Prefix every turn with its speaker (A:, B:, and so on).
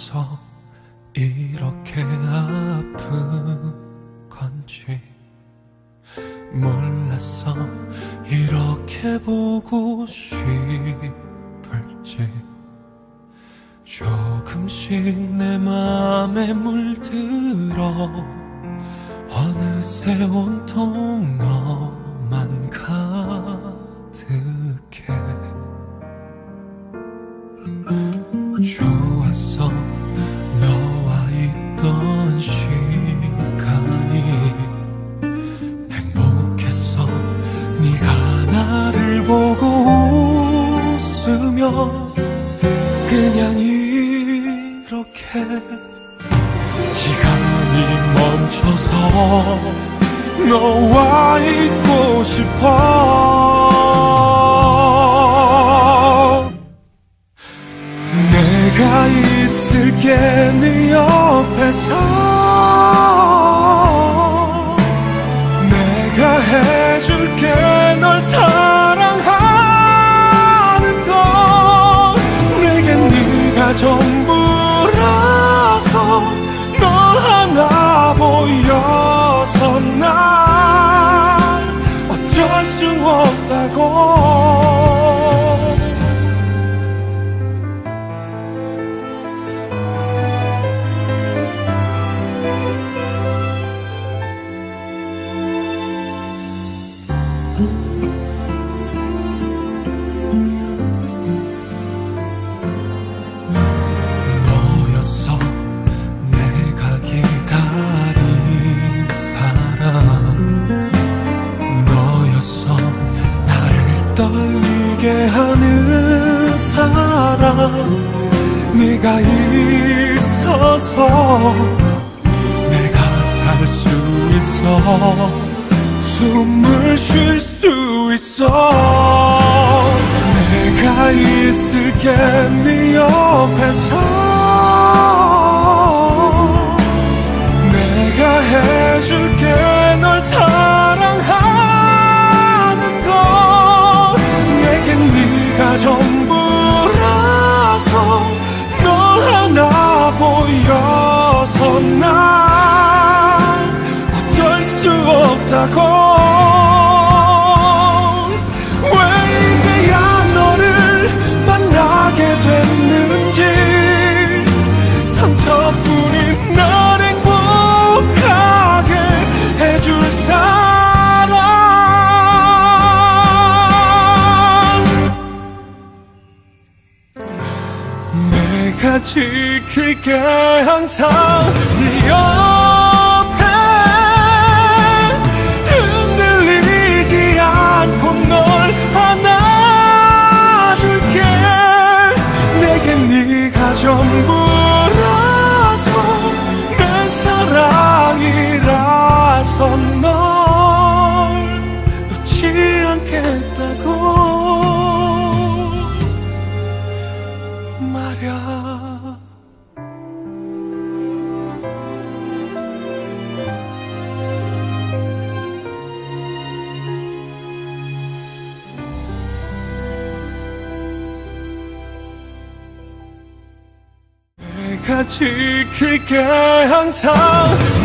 A: 좋아서 이렇게 아픈 건지 몰랐어. 이렇게 보고 싶을지 조금씩 내 맘에 물들어 어느새 온통 너만 가득해. 좋았어 너와 있던 시간이. 행복했어 네가 나를 보고 웃으며. 그냥 이렇게 시간이 멈춰서 너와 있고 싶어. 내가 있을게 네 옆에서. 내가 해줄게 널 사랑하는 거. 내겐 네가 전부라서 너 하나 보여서 난 어쩔 수 없다고. 너였어 내가 기다린 사람. 너였어 나를 떨리게 하는 사람. 네가 있어서 내가 살 수 있어. 숨을 쉴 수 있어. 내가 있을게 네 옆에서. 내가 해줄게 널 사랑하는 거. 내겐 네가 전부라서 너 하나 보여서 난 어쩔 수 없다고. 왜 이제야 너를 만나게 됐는지. 상처뿐인 날 행복하게 해줄 사람. 내가 지킬게 항상 네 옆에. 흔들리지 않고 널 안아줄게. 내겐 네가 전부라서 내 사랑이라서 널 놓지 않겠다고 말야. 내가 지킬게 항상